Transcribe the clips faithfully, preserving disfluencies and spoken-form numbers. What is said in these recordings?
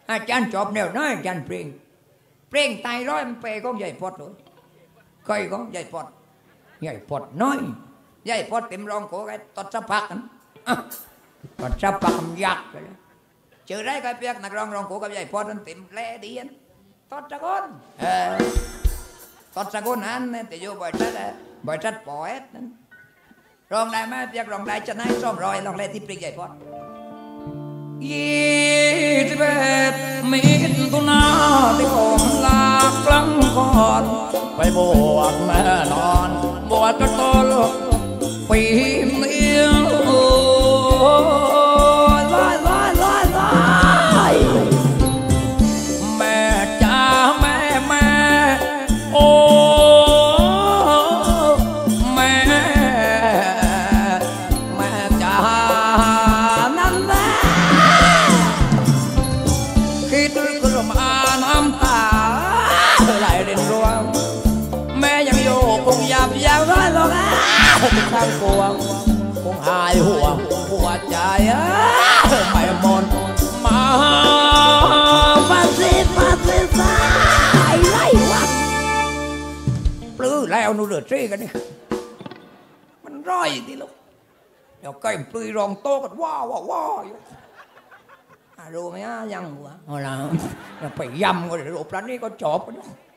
อาจารย์จบแนวน้อยอาจารย์เพลงเพลงตายร้อยมันเปย์ก็ใหญ่พอดเลยเคยก็ใหญ่พอดใหญ่พอดน้อยใหญ่พอดเต็มรองโก้ไอ้ตดสะพักกันตดสะพักมันยักเลยเจอได้ก็เปียกนักร้องรองโก้กับใหญ่พอดมันเต็มแร่ดีนตดสะก้นตดสะก้นนั้นแต่โยบ่อยชัดบ่อยชัดปอยนั้นรองได้ไหมเปียกรองได้จะไหนซ่อมรอยรองได้ที่ปริกใหญ่พอดยี่สิบเอ็ดมิถุนาที่ผมลากลังก่อนไปบวชแม่นอนบวชก็โตลูกปีเมียลอยลอยลอยลอยแม่จ้าแม่แม่โอ้แม่แม่จ้านั่นแหละคิดกลุ่มอาน้ำตาไหลเรินรวงแม่ยังอยู่คงหยาบยังร้อยลงทุกทางปวงคงหายห่วงหัวใจไม่หมดมาฟาซิฟาซิฟาไอ้ไรวะปลื้อแล้วนู่นเดือดซี่กันนี่มันร้อยทีลูกเดี๋ยวใกล้ปลื้อรองโตกันว้าวว้าวอยู่รู้ไหมยังหัวเอาละไปยำก็เดี๋ยวรูปร้านนี้ก็จบกัน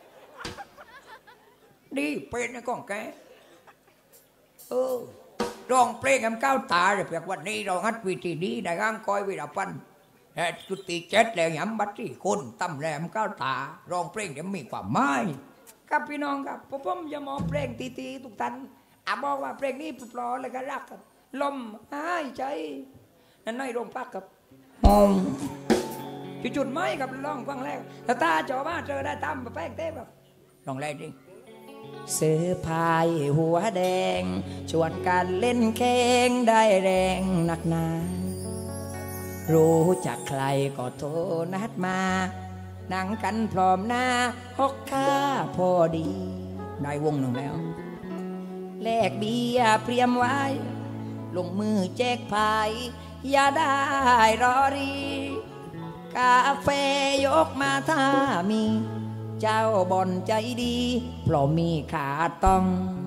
ดีเป็นนะก้องแกเออร้องเพลงกันก้าวตาเลยเพียงวันนี้เราฮัดวิธีดีได้ก้างคอยวิราพันแห่จุติเจ็ดแล้วย้ำบัตรที่คนตั้มแหลมก้าวตาร้องเพลงเดี๋ยวมีความหมายครับพี่น้องครับผมจะมองเพลงตีตีทุกท่านอาบอกว่าเพลงนี้ปลอเลยก็รักครับลมหายใจนั่นน้อยโรงพักครับมองจุดๆไม้กับร้องฟังแรกแต่ตาจ่อมาเจอได้ตามแบบแป้งเต้แบบลองแรกดิเสื้อพายหัวแดงชวนกันเล่นแข่งได้แรงหนักหนารู้จักใครก็โทรนัดมานั่งกันพร้อมหน้าฮอกค่าพอดีได้วงหนึ่งแล้วแลกเบียร์เตรียมไว้ลงมือแจกพายอย่าได้รอรีกาแฟยกมาถ้ามีเจ้าบ่อนใจดีเพราะมีขาต้อง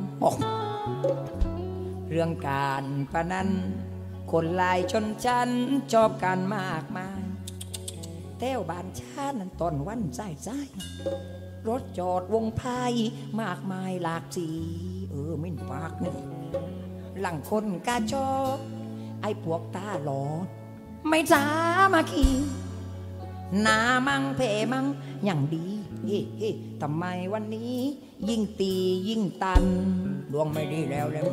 เรื่องการพนันคนลายชนชั้นชอบกันมากมายแถวบ้านชานั้นตอนวันใส่ใส่รถจอดวงพายมากมายหลากสีเออมิ้นปากนี่หลังคนกาชอบไอ้พวกตาหลอดไม่จ้ามาขี่หนามังเพมังอย่างดีเฮ้เฮ้ทำไมวันนี้ยิ่งตียิ่งตันดวงไม่ดีแล้วแล้ว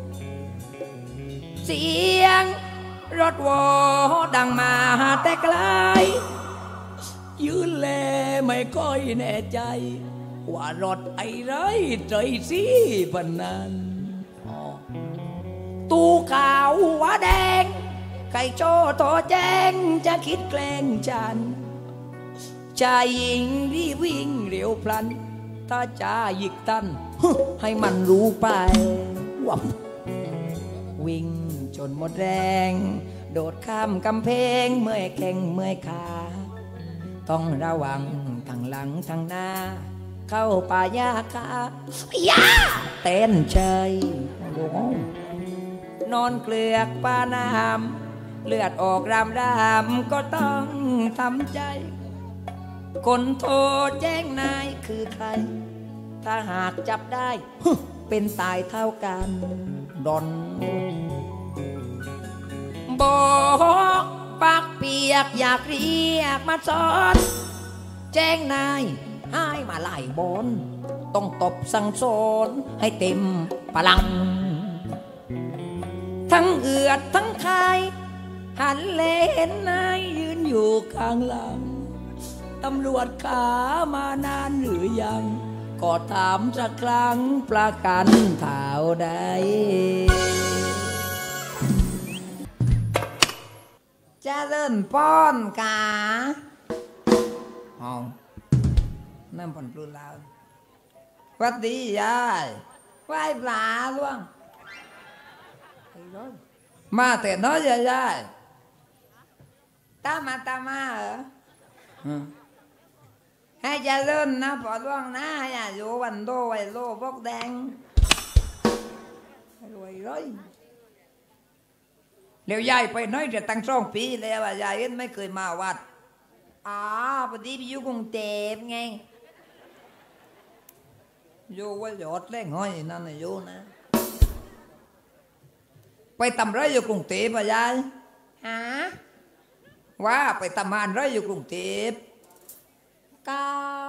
เสียงรถวอดังมาแต่ไกลยืนแลไม่ค่อยแน่ใจว่ารถไอ้ไรใจสิพนันตู้ขาวหัวแดงไก่โจโตแจ้งจะคิดแกล้งฉันชายหญิงรีวิ่งเร็วพลันถ้าจะหยิกตันให้มันรู้ไปว่าวิ่งจนหมดแรงโดดข้ามกำแพงเมื่อยแข้งเมื่อยขาต้องระวังทางหลังทางหน้าเข้าป่ายาคาย่าเต้นเฉยนอนเกลือกปาน้ำเลือดออกรามรามก็ต้องทำใจคนโทรแจ้งนายคือใครถ้าหากจับได้เป็นตายเท่ากันดอนบอกปากเปียกอยากเรียกมาสอนแจ้งนายให้มาไล่บนต้องตบสั่งสอนให้เต็มพลังทั้งเอือดทั้งคายหันเลนนายยืนอยู่ข้างหลังตำรวจขามานานหรือยังก็ถามสักครั้งประกันเท่าใดจะเล่นป้อนกาห้องนั่นผลปลุกแล้ววัดดียายไหว้ปลาล่วงมาแต่น้อยยายตามมาตามมาเหรอให้เจริญนะพอล่วงนะอย่าอยู่วันโตไว้โลพวกแดงรวยร้อยเดี๋ยวยายไปน้อยจะตั้งสองปีแล้วยายเอ็นไม่เคยมาวัดอ๋อพอดีไปอยู่กรุงเทพไงอยู่ว่าหยอดเล่งห้อยนั่นน่ะอยู่นะไปทำไรอยู่กรุงเทพยายฮะว่าไปทำงานไรอยู่กรุงเทพก็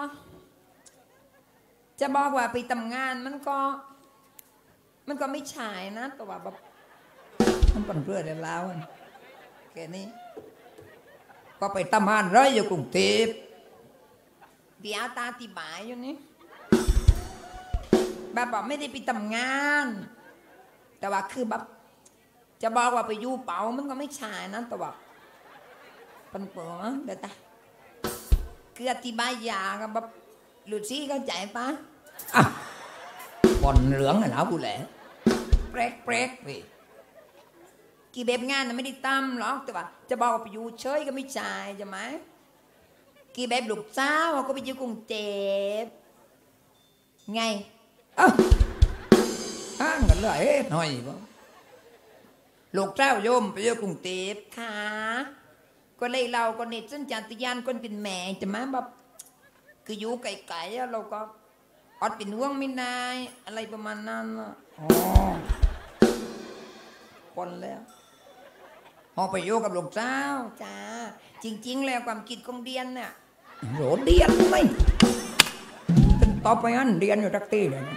จะบอกว่าไปทำงานมันก็มันก็ไม่ใช่นะแต่ว่าแบบมันเป็นเพื่อนแล้วแค่นี้ก็ไปทำงานไรอยู่กรุงเทพเดี๋ยวตาตีบ่ายอยู่นี่แบบบอกไม่ได้ไปทำงานแต่ว่าคือแบบจะบอกว่าไปอยู่เป๋ามันก็ไม่ใช่นะแต่ว่าเป็นเปล่าเดี๋ยวตาคืออธิบายยากับแบบหลุดซี่เข้าใจปะอ่ะบอลเหลืองเหรอกูแหละเปรกเปรกไปกี่แบบงานน่ะไม่ได้ตั้มหรอกแต่ว่าจะบอกว่าไปอยู่เฉยก็ไม่ใช่ใช่ไหมกี่แบบลูกสาวก็ไปอยู่กรุงเทพไงอ้าวอ้างกันเลยหน่อยบ่ลูกเจ้าโยมไปอยู่กรุงเทพค่ะก็เลยเราก็เน็ตสัญชาตญาณคนเป็นแม่จะมาแบบคืออยู่ไกลๆเราก็อดเป็นห่วงไม่ได้อะไรประมาณนั้นอ๋อคนแล้วพอไปอยู่กับลูกเจ้าจ้าจริงๆแล้วความคิดของเดียนเนี่ยโหเดียนไม่ต่อไปงั้นเดียนอยู่ทักทีเลย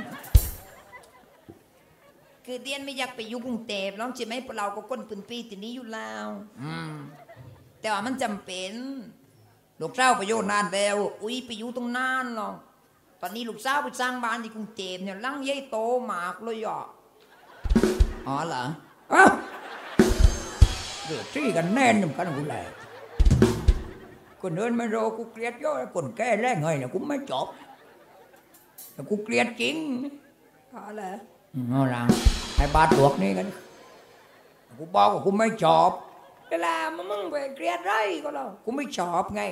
คือเดียนไม่อยากไปอยู่กรุงเทพน้องใช่ไหมพวกเราก็คนปืนปีที่นี้อยู่แล้วอืมแต่ว่ามันจำเป็นลูกสาวไปอยู่นานแล้วอุ้ยไปอยู่ตรงนานหรอกตอนนี้ลูกสาวไปสร้างบ้านที่กรุงเทพเนี่ยลังใหญ่โตมากเลยอ่ะอ๋อเหรออ้าวเดือดที่กันแน่นกันกูแหละคนเดินไม่รอกูเกลียดเยอะคนแก่แรงไงเนี่ยกูไม่จบแต่กูเกลียดจริงอ๋อเหรออ๋อหลังให้บาดหลวกนี่กันกูบอกว่ากูไม่จบเวลามันมึงไปเกลียดไรก็แล้วกูไม่ชอบไง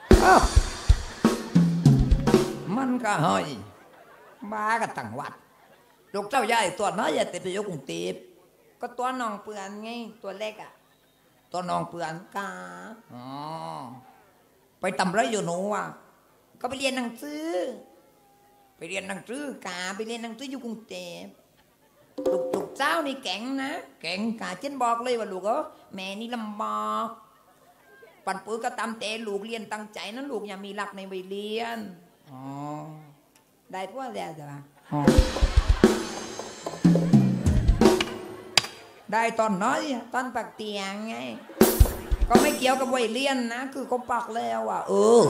มันก็เฮ้ยบ้ากันต่างวัดลูกเจ้าใหญ่ตัวน้อยใหญ่แต่ไปยกกรุงเทพก็ตัวน้องเปื่อนไงตัวเล็กอ่ะตัวน้องเปื่อนกาอ๋อไปทำไรอยู่หนูอ่ะก็ไปเรียนหนังสือไปเรียนหนังสือกาไปเรียนหนังสืออยู่กรุงเทพลูกลูกเจ้านี่แข็งนะแข็งกาเช่นบอกเลยว่าลูกเออแม่นี่ลำบากปันปื้อก็ตามแต่ลูกเรียนตั้งใจนะลูกอย่ามีหลักในวัยเรียนอ๋อได้พวกแล้วจ้ะได้ตอนน้อยตอนปักเตียงไงก็ไม่เกี่ยวกับวัยเรียนนะคือเขาปักแล้วอ่ะเออ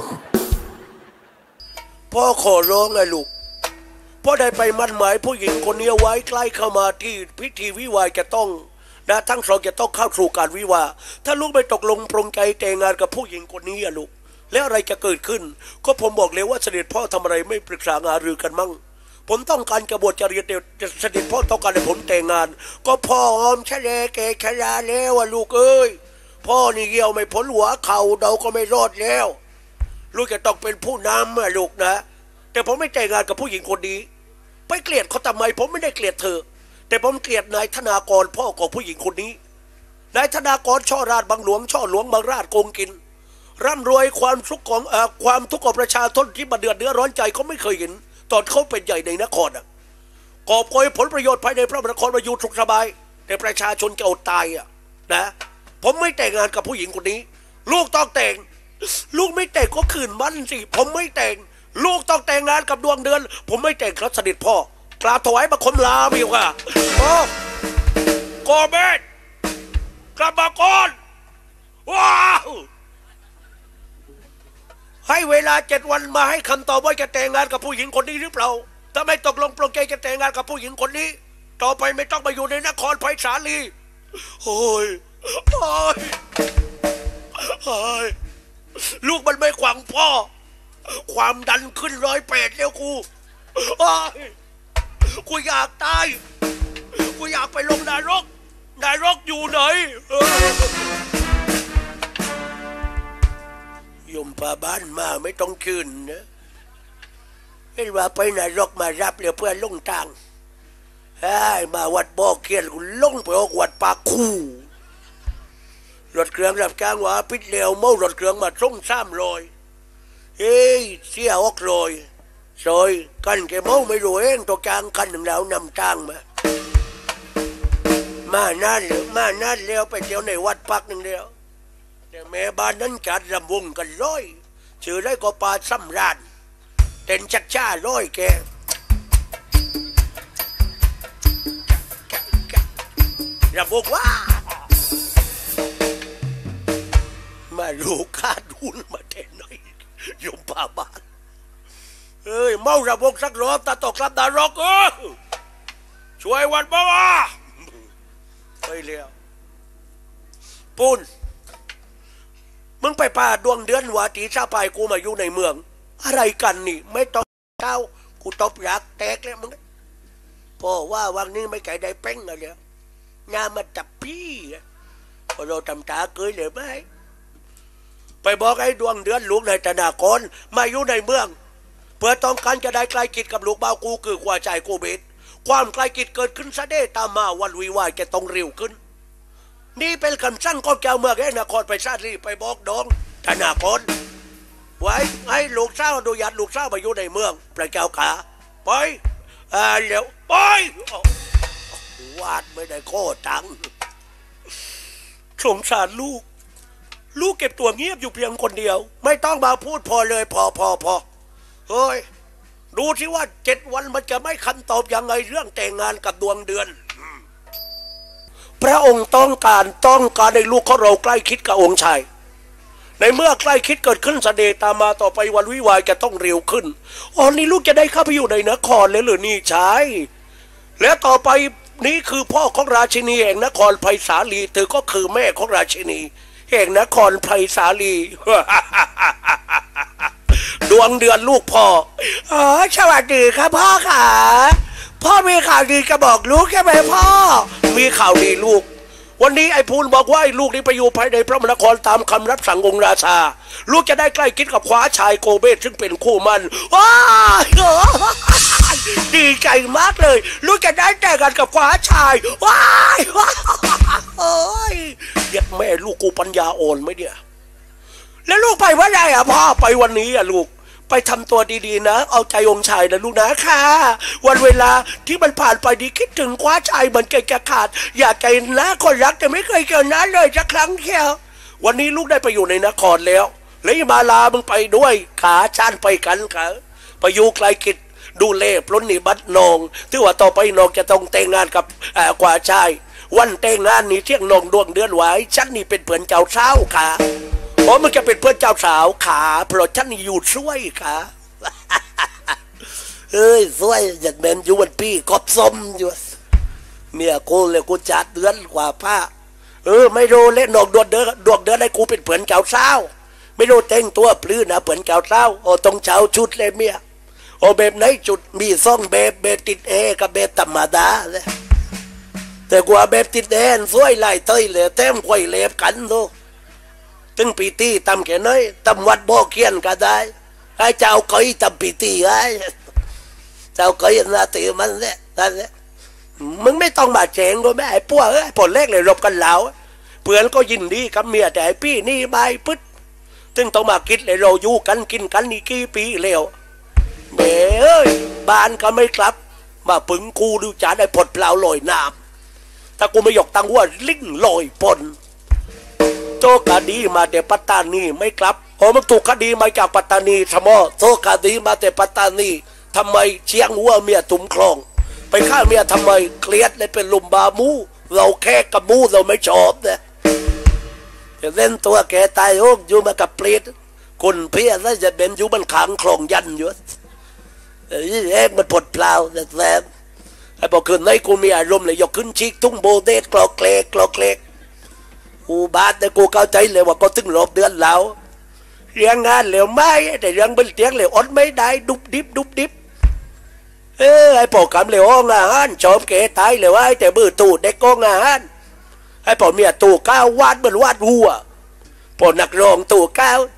พ่อขอร้องเลยลูกพ่อได้ไปมั่นหมายผู้หญิงคนนี้ไว้ใกล้เข้ามาที่พิธีวิวาห์จะต้องนะทั้งสองจะต้องเข้าสู่การวิวาห์ถ้าลูกไม่ตกลงปรงใจแต่งงานกับผู้หญิงคนนี้อะลูกแล้วอะไรจะเกิดขึ้นก็ผมบอกเลยว่าเสด็จพ่อทำอะไรไม่ปรึกษาหารือกันมั่งผมต้องการกระบวนการเรียนเดียวเสด็จพ่อต้องการให้ผมแต่งงานก็พ่อหอมชะเลแก่ชราแล้วอะลูกเอ้ยพ่อนี่เกี่ยวไม่พ้นหัวเข่าเดาก็ไม่รอดแล้วลูกจะต้องเป็นผู้นำอะลูกนะแต่ผมไม่แต่งงานกับผู้หญิงคนนี้ไปเกลียดเขาทำไมผมไม่ได้เกลียดเธอแต่ผมเกลียดนายธนากรพ่อของผู้หญิงคนนี้นายธนากรช่อราชบางหลวงช่อหลวงบางราชโกงกินร่ำรวยความทุกข์ของความทุกข์ของประชาชนที่มาเดือดเนื้อร้อนใจเขาไม่เคยเห็นตอนเขาเป็นใหญ่ในนครอ่ะกอบโกยผลประโยชน์ภายในพระนครมาอยู่สุขสบายแต่ประชาชนจะอดตายอ่ะนะผมไม่แต่งงานกับผู้หญิงคนนี้ลูกต้องแต่งลูกไม่แต่งก็ขืนมั่นสิผมไม่แต่งลูกต้องแต่งงานกับดวงเดือนผมไม่แต่งครับเสด็จพ่อกราบถวายบังคมลาพี่ค่ะโอ้โกเบตกลับมาก่อนว้าวให้เวลาเจ็ดวันมาให้คำตอบว่าจะแต่งงานกับผู้หญิงคนนี้หรือเปล่าถ้าไม่ตกลงปรงใจจะแต่งงานกับผู้หญิงคนนี้ต่อไปไม่ต้องมาอยู่ในนครไผ่สาลีโอ้ยโอ้ยโอ้ยลูกมันไม่ขวางพ่อความดันขึ้นร้อยแปดแล้วกูกูอยากตายกูอยากไปลงนรกนรกอยู่ไหนยมพาบ้านมาไม่ต้องคืนนะเห็นว่าไปนรกมารับเรือเพื่อนลงทางไอ้มาวัดบ่อเขียนกูลงไปออกวัดปากคู่รถเครื่องรับจ้างว่าพิษเลวเมารถเครื่องมาส่งซ้ำลอยเฮ้ยเสียออกลอยซอยกันแกเมาไม่รู้เองตัวกลางกันหนึ่งแล้วนำจ้างมามานั่นหรือมานั่นเลี้ยวไปเที่ยวในวัดปักหนึ่งเดียวแต่แม่บ้านนั้นจัดรำวงกันร้อยชื่อได้ก็ปาซ้ำรานเต้นชักช้าร้อยแกรำวงว่ามาลูกคาดูนมาเต้นหน่อยยมป่าบ้านเอ้ยเมารำวงสักรอบตาตกรับดารกเออช่วยวันบ้าไปเลี้ยวปูนมึงไปป่าดวงเดือนหัวตีชาปายกูมาอยู่ในเมืองอะไรกันนี่ไม่ต้องเก้ากูตบรักแตกแล้วมึงพอว่าวันนี้ไม่ไก่ได้เป้งอะไรแล้วงานมาจับพี่พอเราทำตาเกยเลยไหมไปบอกไอ้ดวงเดือนลูกในธนากรมาอยู่ในเมืองเพื่อต้องการจะได้ใกล้กิจกับลูกบ่าวกูคือกว่าใจกูเบ็ดความใกล้กิจเกิดขึ้นซะเด้ตามมาวันวิวาห์จะต้องเร็วขึ้นนี่เป็นคำสั่งของเจ้าเมืองไอ้นครไปชาติไปบอกดองธนากรไว้ให้ลูกสาวดูยัดลูกสาวมาอยู่ในเมืองพระเจ้าขาไปอ่าเดี๋ยวไปวาดไม่ได้โคตรตังสงสารลูกลูกเก็บตัวเงียบอยู่เพียงคนเดียวไม่ต้องมาพูดพอเลยพอพอพอเฮ้ยดูที่ว่าเจ็ดวันมันจะไม่คำตอบยังไงเรื่องแต่งงานกับดวงเดือนพระองค์ต้องการต้องการให้ลูกของเราใกล้คิดกับองค์ชายในเมื่อใกล้คิดเกิดขึ้นเสด็จตามมาต่อไปวันวิวาห์จะต้องเร็วขึ้นอ๋อนี่ลูกจะได้เข้าไปอยู่ในนครเลยหรือนี่ชายและต่อไปนี้คือพ่อของราชินีแห่งนครไผ่สาลีเธอก็คือแม่ของราชินีแห่งนครไผ่สาลี ดวงเดือนลูกพ่ออ๋อสวัสดีครับพ่อค่ะพ่อมีข่าวดีจะบอกลูกใช่ไหมพ่อมีข่าวดีลูกวันนี้ไอ้พูนบอกว่าไอ้ลูกนี้ไปอยู่ภายในพระนครตามคำรับสั่งองค์ราชาลูกจะได้ใกล้คิดกับคว้าชายโกเบสซึ่งเป็นคู่มันว้าวดีใจมากเลยลูกจะได้แต่งงานกับคว้าชายว้าวโอ้ยเรียกแม่ลูกกูปัญญาอ่อนไหมเนี่ยแล้วลูกไปว่าไงอ่ะพ่อไปวันนี้อ่ะลูกไปทำตัวดีๆนะเอาใจองค์ชายนะลูกนะค่ะวันเวลาที่มันผ่านไปดีคิดถึงคว้าชายมันเกยจะขาดอยากใจนะคนรักแต่ไม่เคยเจอนะเลยสักครั้งเดียววันนี้ลูกได้ไปอยู่ในนครแล้วเลยมาลามึงไปด้วยขาชานไปกันค่ะไปอยู่ไกลกิจดูเล่ปล้นนิบัตินองที่ว่าต่อไปนองจะต้องแต่งงานกับกว่าชายวันแต่งงานนี้เที่ยงนองดวงเดือนไว้ฉันนี่เป็นเพื่อนเจ้าเช้าค่ะเพราะมันจะเป็นเพื่อนเจ้าสาวขาเพราะฉันอยู่ช่วยขาเฮ้ยช่วยอยากเป็นอยู่วันปีกอบส้มอยู่เมียกูเลยกูจัดเดือนกว่าผ้าเออไม่รู้เล่นดอกดวงเดือนดวงเดือนให้กูเป็นเพื่อนเจ้าสาวไม่รู้แต่งตัวปลื้มนะเพื่อนเจ้าสาวโอ้ต้องเจ้าชุดเลยเมียโอ้แบบไหนจุดมีซ่องแบบแบบติดเอกับแบบธรรมดาเลยแต่กว่าแบบติดเอสวยลายเตยเลยแต้มควยเล็บกันดูตึงปีตีตำแค่น้อยตำวัดบ่อเขียนก็ได้ไอ้เจ้าเกยตำปีตีไอ้เจ้าเกยนาตีมันแหละนั่นแหละมึงไม่ต้องมาแจงก็ไม่ไอ้พวกไอ้ผลแรกเลยรบกันแล้วเพื่อนก็ยินดีกับเมียแต่ไอ้พี่นี่ใบปึ๊ดตึงต้องมาคิดเลยเราอยู่กันกินกันนี่กี่ปีแล้วเบ้เอ้ยบ้านก็ไม่กลับมาปึงกูดูจ่าได้ผลเปล่าลอยน้ำถ้ากูไม่หยกตังว่าลิ่งลอยปนโซคดีมาแต่ปัตตานีไม่กลับโอ้มันถูกคดีมาจากปัตตานีทำไมโซคดีมาแต่ปัตตานีทำไมเชียงหัวเมียตุ่มคลองไปฆ่าเมียทำไมเครียดเลยเป็นลุมบามูเราแค่กับมูเราไม่ชอบเนี่ยจะเล่นตัวแกตายโอ้อยู่มากับเปรตคนเพี้ยแล้วจะเป็นอยู่มันขังคลองยันอยู่เอ๊ะมันปวดเปล่าแต่แสบไอ้บอกคืนในกูมีอารมณ์เลยยกขึ้นชีกทุ่งโบเดตกรอกเลกกรอกเลกกูบาดแต่กูเข้าใจเลยว่าก็ถึงหลบเดือนแล้วเรียงงานเหลวไม่แต่เรียงเป็นเตียงเหลวอดไม่ได้ดุบดิบดุบดิบเออไอ้ปอกคำเหลวงานชอบเกตายเหลวไอ้แต่บื้อตูดเด็กกงานไอ้ปอเมียตูก้าววาดเหมือนวาดวัวปอนักร้องตูก้าว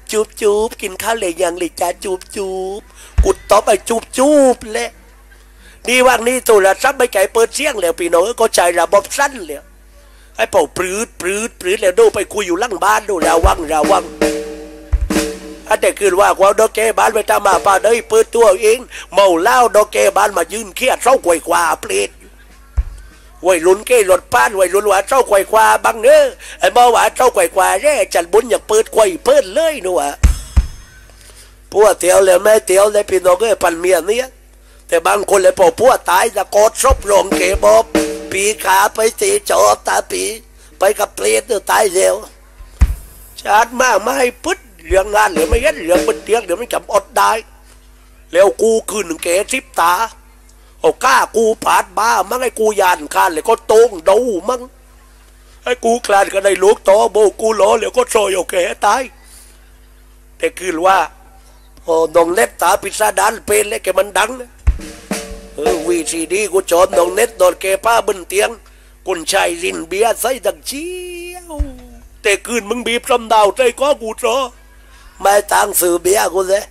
จูบจูบกินข้าวเลยยังเลยจ้าจูบจูบกุดตอบไปจูบจูบเลยนี่ว่างนี่ตัวละซับไม่ไก่เปิดเสียงแล้วพี่น้องก็ใจระบบสั้นเลยไอ้เป่าปลื้ดปลื้ดปลื้ดแล้วดูไปคุยอยู่ล่างบ้านดูระวังระวังอันแต่คืนว่าความดอกแกบ้านไปตามมาป่าได้เปิดตัวเองเมาเหล้าดอกแกบ้านมายืนเครียดเศร้าควยกว่าเปรตวัยรุ่นเกย์หลดป้านวัยรุ่นว่าเศร้าควยกว่าบังเน้อไอ้บ่าวว่าเศร้าควยกว่าแร่จันบุญอยากเปิดควยเปิดเลยนัวพวกเตียวเลยแม่เตียวเลยพี่น้องก็ปันเมียเนี้ยแต่บางคนเลยพอพวกตายจะกอดซบลงเกบอบปีขาไปตีจอตาปีไปกับเปรตตายเร็วชาติมากไม่ให้พึ่เรื่องงานหรือไม่เห็นเรื่องเป็นเตียงเดี๋ยวมันจำอดได้แล้วกูคืนเก๋ทิพตาเอาก้ากูผาดบ้ามั้งไอ้กูยานคานเลยก็โต้งดูมั้งไอ้กูคลานก็ได้ลูกต่อโบกูหล่อแล้วก็ซอยโอเคตายแต่คือว่าโอ้น้องเน็ตตาพิซซ่าดันเป็นเลยแกมันดังเออวีซีดีกูจอดน้องเน็ตนอนแกป้าบนเตียงกุนชายรินเบียใส่ดังเชี่ยวแต่คืนมึงบีบซ้ำดาวใจก็กูจอไม่ต่างสื่อเบียกูเลย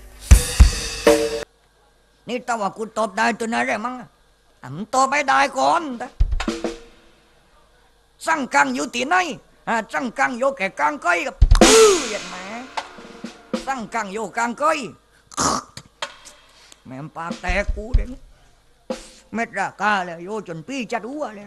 นี่ต้องว่ากูตอบได้ตัวนั้นแหละมั้งอ่ะมึงตอบไม่ได้ก่อนสั่งกังอยู่ที่ไหนอ่ะสั่งกังอยู่แก่กังก้อยกับอย่างแม่สั่งกังอยู่กังก้อยแม่ปากแตกกูเด้งเม็ดรากาแล้วโยจนพี่จัดหัวแล้ว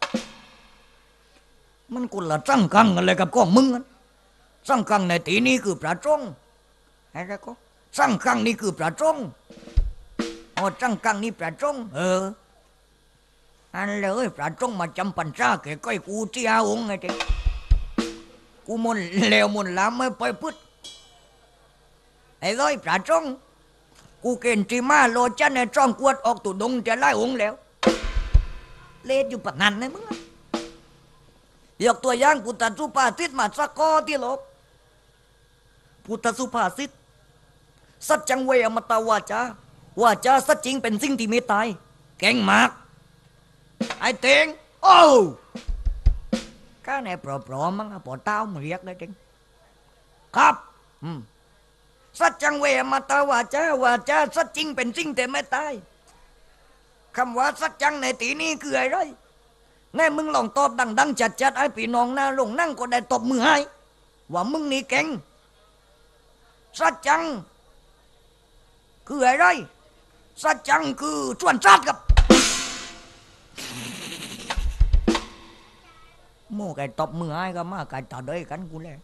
มันกุละสั่งกังอะไรกับก้องมึงสั่งกังในตีนี้คือปลาจ้องอะไรก็สั่งกังนี่คือปลาจ้องอ๋อสั่งกังนี่ปลาจ้องเอออันเลยปลาจ้องมาจำปัญชาแก่ก้อยกูที่อาองไงเจ๊กูมุนเลวมุนล้ำไม่ไปพุทธไอ้เลยปลาจ้องกูเกณฑ์ที่มาโลจันในจ้องกวดออกตุดงจะไล่องแล้วเล่อยู่ปะนันนะมึงยกตัวอย่างพุทธสุภาษิตมาสักข้อที่โลกพุทธสุภาษิตสัจจังเวอมตาวาจาวาจาสัจจริงเป็นสิ่งที่ไม่ตายเก่งมากไอ้เต็งโอ้ข้าในปลอบๆมั้งปอเต้ามาเรียกได้จริงครับอืมสัจจังเวอมตาวาจาวาจาสัจจริงเป็นสิ่งแต่ไม่ตายคำว่าสัจจังในตีนี้คืออะไรแน่มึงลองตอบดังๆจัดๆไอ้พี่น้องหน้าลงนั่งก็ได้ตบมือให้ว่ามึงนี่เก่งสัจจังคืออะไรสัจจังคือชวนชัดกับโม่ไก่ตบมือให้ก็มาไก่ต่อด้วยกันกูเลย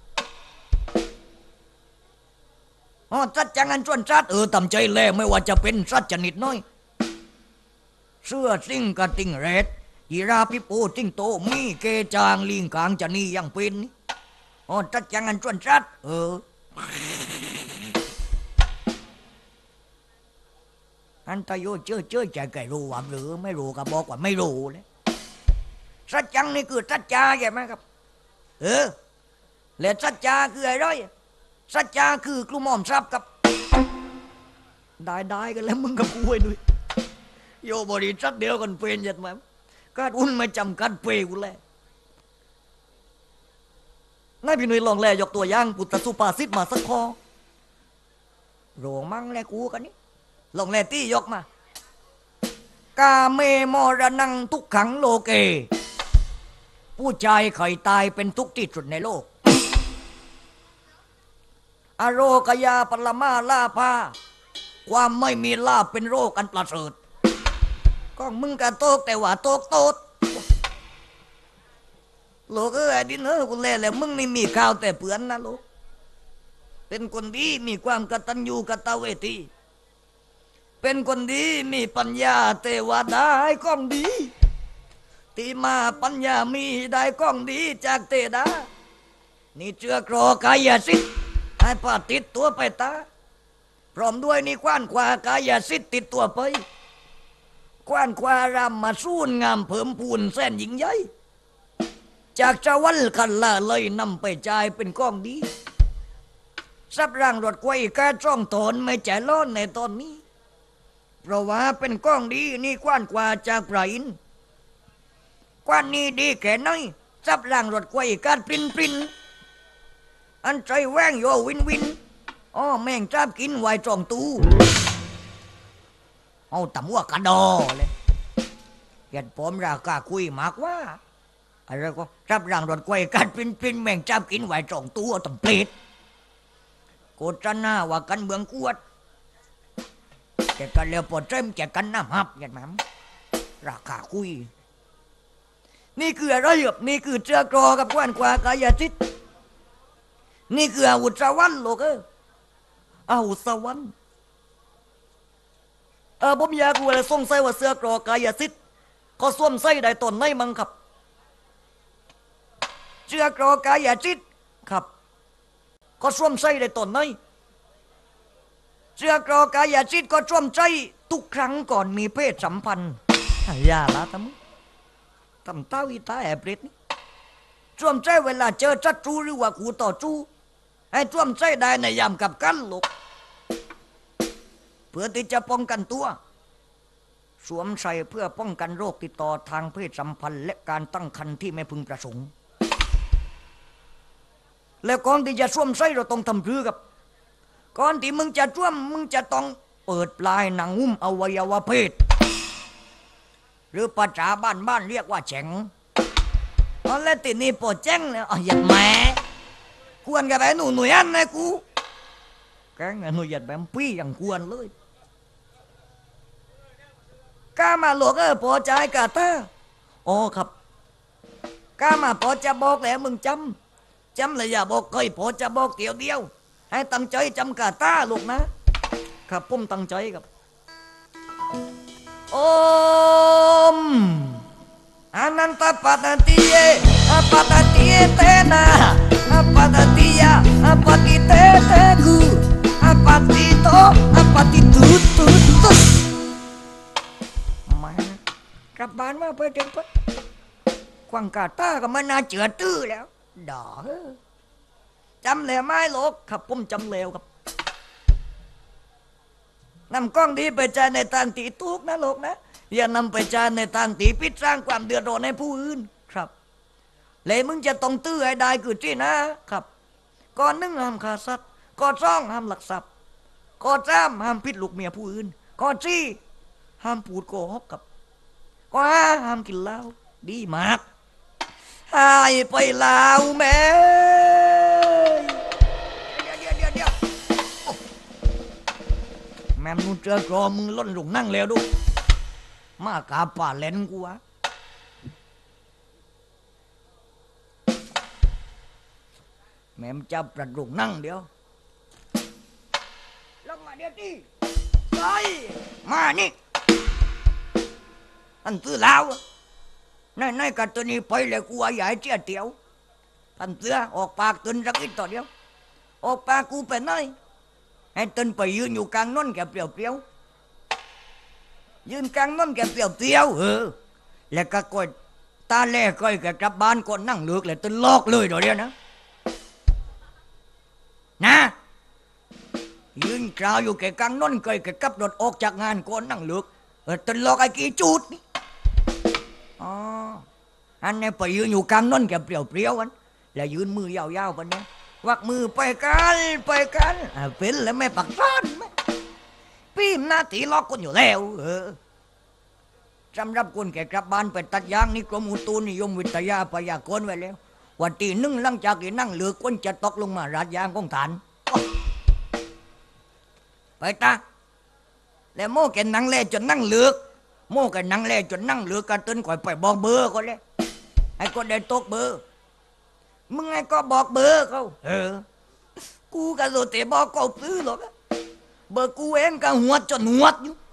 อ๋อสัจจังอันชวนชัดเออตำใจแล่ไม่ว่าจะเป็นสัจจนิดน้อยเสื้อซิ่งกระติ่งเรดยีราพิโปซิ่งโตมีเกจางลิงกางจะนี่ยังเป็นอ๋อสัจจังอันชวนชัดเอออันตโยเชื่อเชื่อใจแกรู้ว่าหรือไม่รู้ก็บอกว่าไม่รู้เลยสัจจังนี่คือสัจจาใช่ไหมครับเออแล้วสัจจาคืออะไรสัจจาคือกลุ่มหม่อมทรัพย์กับได้ได้กันแล้วมึงกับกูไอ้ด้วยโยบริษัทเดียวกันเป็นยัดมั้ยก็อุ่นไม่จำกัดเปย์กูเลยนายพี่หนุ่ยลองแลยกตัวอย่างพุทธสุภาษิตมาสักข้อโรงมั่งแลกูกันนี่ลองแลตี้ยกมากาเมมรณังทุกขังโลเกผู้ชายเคยตายเป็นทุกที่สุดในโลกอโรคยาปรมาลาภาความไม่มีลาภเป็นโรคอันประเสริฐก็มึงกันโตกแต่ว่าโตกโตดโลกเอ้ยดินเออกูเล่แล้วมึงนี่มีข่าวแต่เปือนนะโลกเป็นคนดีมีความกตัญญูกตเวทีเป็นคนดีมีปัญญาเทวดาให้ก้องดีที่มาปัญญามีได้ก้องดีจากเทดานี่เจือกรอกายสิทธิ์ให้ปาติดตัวไปตาพร้อมด้วยนี่กว้านควากายสิทธิ์ติดตัวไปกว้านควารำมาสู้งามเพิ่มพูนแสนยิ่งใหญ่จากชาวลคันละเลยนำไปจ่ายเป็นก้องดีซับร่างรถไกวกาจ้องตนไม่ใจร้อนในตอนนี้เพราะว่าเป็นก้องดีนี่กว้านกว่าจากไพรอินกว้านนี้ดีแค่ไหนซับร่างรถไกวกาปรินปรินอันใจแว่งโยวินวินอ๋อแม่งจ้ากินไวจองตู้เอาตำว่ากระดอเลยเหตุผมราคาคุยมากว่าอะไรก็จับรางรถกวยกันเป็นเป็นแม่งจ้ากินไวจองตู้ตำเปรตโกจนาว่ากันเมืองกวดแกกันเลี้ยวปวดเจ้มแกกันน้ำหับอย่างนั้นราคาคุยนี่คืออะไรครับนี่คือเชือกรอกับกวนกว่ากายจิตนี่คืออาวุธสวรรค์โลกเอออาวุธสวรรค์เออผมอยากรู้อะไรสงสัยว่าเสือกรอกายสิทธิ์ก็สวมใส่ได้ตนไหนมั้งครับเชือกรอกายสิทธิ์ครับก็สวมใส่ได้ตนไหนเชือกรอกายสิทธิ์ก็สวมใส่ทุกครั้งก่อนมีเพศสัมพันธ์อย่าละทำทำเต้าอีตาแอบเล็ดนี่สวมใส่เวลาเจอศัตรูหรือว่าคู่ต่อสู้ให้สวมใส่ได้ในยามกับกันลูกเพื่อที่จะป้องกันตัวสวมใส่เพื่อป้องกันโรคติดต่อทางเพศสัมพันธ์และการตั้งครรภ์ที่ไม่พึงประสงค์แล้วก่อนที่จะสวมใส่เราต้องทำรือกับก่อนที่มึงจะสวมมึงจะต้องเปิดปลายหนังหุ้มอวัยวะเพศหรือภาษาบ้านบ้านเรียกว่าแฉงตอนแรกตินี่ปวดแจ้งเลยอ๋อหยัดแม่ควรกับไอ้หนูหนุ่ยอันนะกูแกงหนูหยัดแบบปี้อย่างควรเลยกามาหลวกเออพอใจกาตาโอ้ครับกามาพอจะบอกแล้วมึงจำจำเลยอย่าบอกเคยพอจะบอกเดียวเดียวให้ตั้งใจจำกาตาลูกนะครับผมตั้งใจครับโอมอนันตปัตติเยปัตติเยเตนะปัตติยาปัตติเตเตกูปัตติโตปัตติตุตุตุมากลับบ้านมาเพื่อเดินไปควังกาตาก็มันน่าเจือตื้อแล้วด่าจำแล้วไหมลูกครับผมจำแล้วครับนำกล้องดีไปใช้ในทางตีตุกนะลูกนะอย่านำไปใช้ในทางตีพิษสร้างความเดือดร้อนให้ผู้อื่นครับเลยมึงจะต้องตื้อให้ได้คือที่นะครับก่อนหนึ่งห้ามฆ่าสัตว์ก่อนสองห้ามลักทรัพย์ก่อนสามห้ามพิษลูกเมียผู้อื่นก่อนสี่ห้ามพูดโกหกกับก่อนห้าห้ามกินเหล้าดีมากหายไปลาวแม่เดี๋ยวเดี๋ยวเดี๋ยวเดี๋ยวแม่มึงเจอกรอมึงล้นหลงนั่งแล้วดูมากาป่าเล่นกูวะแม่มจับประดุกนั่งเดี๋ยวลงมาเดี๋ยวดิไปมานี่อันตื้อลาวในในกัดตัวนี้ไปเลยกูว่าใหญ่เจี๊ยเตียวอันเสือออกปากตึนสักนิดต่อเดียวออกปากกูเป็นไงให้ตึนไปยืนอยู่กลางน้นแกเปรี้ยวเปรี้ยวยืนกลางน้นแกเปรี้ยวเปรี้ยวเออแล้วก็กดตาแล่ก้อยแกกลับบ้านก่อนนั่งเลือกเลยตึนลอกเลยต่อเดียวนะนะยืนกล่าวอยู่แกกลางน้นก้อยแกกลับรถออกจากงานก่อนนั่งเลือกเออตึนลอกไอ้กี่จุดนี่อ๋ออันนี้ไปยืนอยู่กลางน้นแกเปรี้ยวเปรี้ยวกันแล้วยืนมือยาวๆกันเนี่ยวักมือไปกันไปกันเป็นแล้วไม่ปักซ้อนไหมพี่หน้าที่ล็อกคนอยู่แล้วเออสำหรับคนแก่กลับบ้านไปตัดยางนี่กรมอุตุนิยมวิทยาพยากรณ์ไว้แล้ววันที่หนึ่งหลังจากที่นั่งเหลือคนจะตกลงมาราดยางของฐานไปตาแล้วโม่แกนั่งเล่จนนั่งเหลือกโม่แกนั่งเล่จนนั่งเหลือกกันต้นก่อยไปบอกเบอร์ก็เลยไอ้คนเดินตกเบอร์มึงไงก็บอกเบอร์เขาเออกูก็โดนแต่บอกเขาซื้อหรอกเบอร์กูเองก็หัวจนหัวอยู่